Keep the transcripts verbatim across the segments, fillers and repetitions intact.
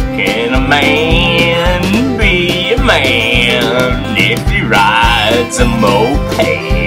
Can a man be a man if he rides a moped?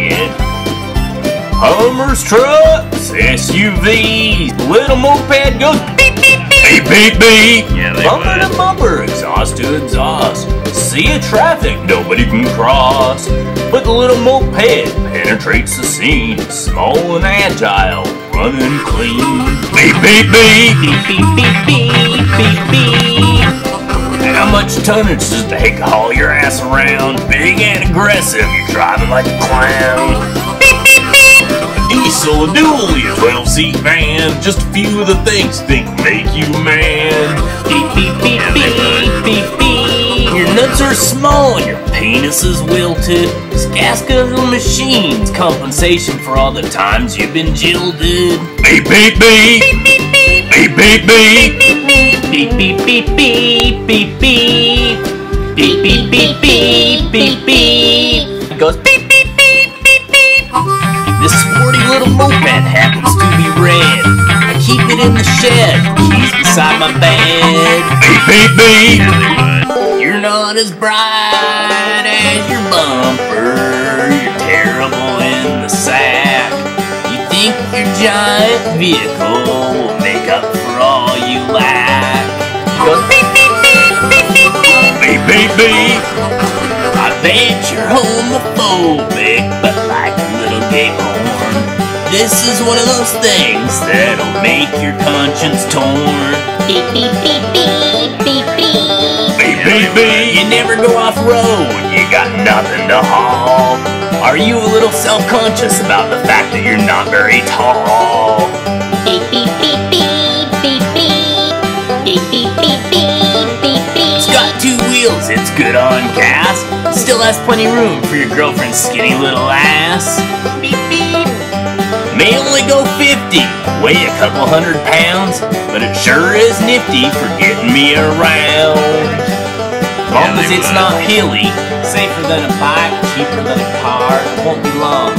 Hummers, trucks, S U Vs, little moped goes beep beep beep beep beep. Yeah, they bumper would. to bumper, exhaust to exhaust. Sea of traffic nobody can cross, but the little moped penetrates the scene, small and agile, running clean. Beep beep beep beep beep beep beep beep beep. How much tonnage does they haul your ass around? Big and aggressive, you're driving like a clown. Beep beep beep. Diesel, a dually, a twelve seat van. Just a few of the things think make you man. Beep beep beep beep beep beep. Your nuts are small and your penis is wilted. This gasket of the machine's compensation for all the times you've been jilted. Beep beep beep beep beep beep beep beep beep beep beep beep beep beep beep beep beep beep. It goes beep beep beep beep beep. This sporty little moped happens to be red. I keep it in the shed, keys beside my bed. Beep beep beep. You're not as bright as your bumper. You're terrible in the sack. You think your giant vehicle will make up for all you lack. He goes beep beep beep beep beep beep beep beep beep. I bet you're homophobic, but like a little gay porn. This is one of those things that'll make your conscience torn. Beep beep beep beep beep beep. Beep beep beep. You never go off-road, you got nothing to haul. Are you a little self-conscious about the fact that you're not very tall? Beep beep beep beep beep beep. Beep beep beep beep beep beep. It's got two wheels, it's good on gas. Still has plenty of room for your girlfriend's skinny little ass. Beep beep. May only go fifty, weigh a couple hundred pounds, but it sure is nifty for getting me around. As long as it's not hilly, safer than a bike, cheaper than a car, it won't be long